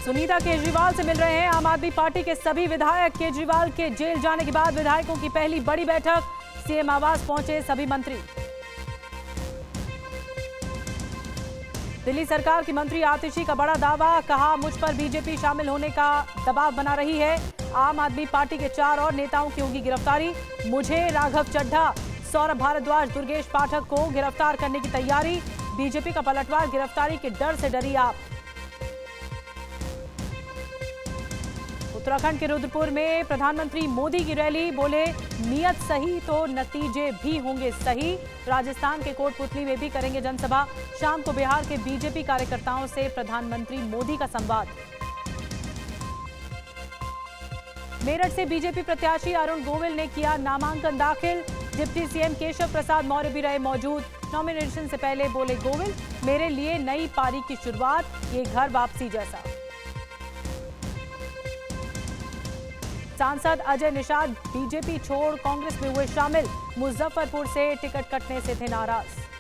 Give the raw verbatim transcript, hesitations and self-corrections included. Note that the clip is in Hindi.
सुनीता केजरीवाल से मिल रहे हैं आम आदमी पार्टी के सभी विधायक। केजरीवाल के जेल जाने के बाद विधायकों की पहली बड़ी बैठक, सीएम आवास पहुंचे सभी मंत्री। दिल्ली सरकार की मंत्री आतिशी का बड़ा दावा, कहा मुझ पर बीजेपी शामिल होने का दबाव बना रही है। आम आदमी पार्टी के चार और नेताओं की होगी गिरफ्तारी। मुझे, राघव चड्ढा, सौरभ भारद्वाज, दुर्गेश पाठक को गिरफ्तार करने की तैयारी। बीजेपी का पलटवार, गिरफ्तारी के डर से डरी आप। उत्तराखंड के रुद्रपुर में प्रधानमंत्री मोदी की रैली, बोले नियत सही तो नतीजे भी होंगे सही। राजस्थान के कोटपुतली में भी करेंगे जनसभा। शाम को बिहार के बीजेपी कार्यकर्ताओं से प्रधानमंत्री मोदी का संवाद। मेरठ से बीजेपी प्रत्याशी अरुण गोविल ने किया नामांकन दाखिल। डिप्टी सीएम केशव प्रसाद मौर्य भी रहे मौजूद। नॉमिनेशन से पहले बोले गोविल, मेरे लिए नई पारी की शुरुआत, ये घर वापसी जैसा। सांसद अजय निषाद बीजेपी छोड़ कांग्रेस में हुए शामिल। मुजफ्फरपुर से टिकट कटने से थे नाराज।